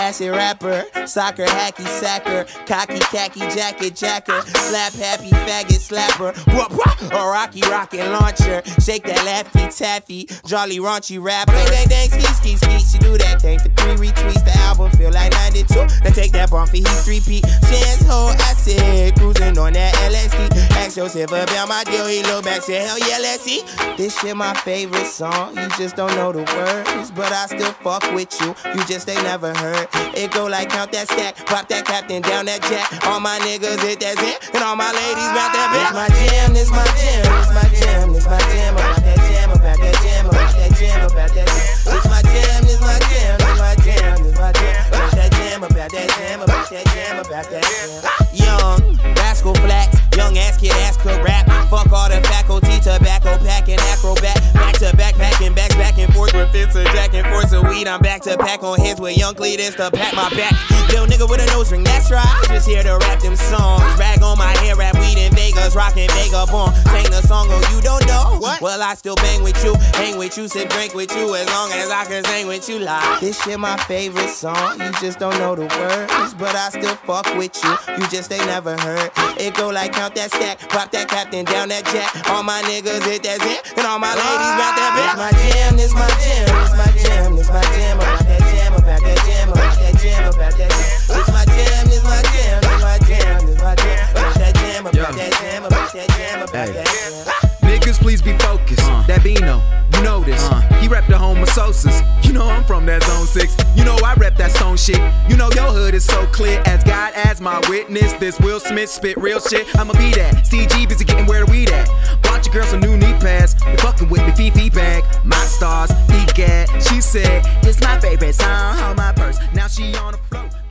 acid rapper, soccer hacky sacker, cocky khaki jacket jacker, slap happy faggot slapper, a rocky rocket launcher, shake that laffy taffy, jolly raunchy rapper. Bang bang dang ski ski ski, she do that thing for 3 retweets. The album feel like 92. Now take that bump for he 3P. Chance hold acid, cruising on that LSD. Ask Joseph about my deal, he look back, said hell yeah, let's see. This shit my favorite song, you just don't know the words, but I still fuck with you, you just ain't never heard. It go like count that stack, pop that captain down that jack. All my niggas hit that zin, and all my ladies bout that bitch. This my jam, this my jam, this my jam, this my jam, about that jam, about that jam, about that jam, about that jam. This my jam, this my jam, this my jam, this my jam, about that jam, about that jam, about that jam, about that jam. Young, rascal flax, young ass kid ass could rap. Fuck all the faculty, tobacco packing, acrobat. Back to back, packing backs, back and forth with fits of jack and forth of weed. I'm back to pack on hits with young Cletus to pack my back. Yo nigga with a nose ring, that's right. Just here to rap them songs. Rag on my hair, rap weed in Vegas, rockin' Vagabond. Sing the song, oh you don't know? What? Well I still bang with you, hang with you, sip drink with you, as long as I can sing with you live. This shit my favorite song, you just don't know the words, but I still fuck with you, you just ain't never heard. It go like count that stack, pop that captain down that jack. All my niggas hit that zin, and all my ladies bout that bitch. This my jam, this my jam, this my jam, this my jam, about that jam, about that jam, about that jam, about that jam. This my jam, this my jam, this my jam, this my jam, about that jam, about that jam, about that jam, about that jam. Niggas, please be focused. That Bino, you know this. He rep the homosocials. You know I'm from that zone 6. You know I rep that stone shit. You know your hood is so clear. As God as my witness, this Will Smith spit real shit. I'ma be that. CG busy getting where the weed at. Bought your girl some new knee pads. You fucking with me, Fifi bag. My stars, EGAD. She said, it's my favorite song. Hold my purse. Now she on the float.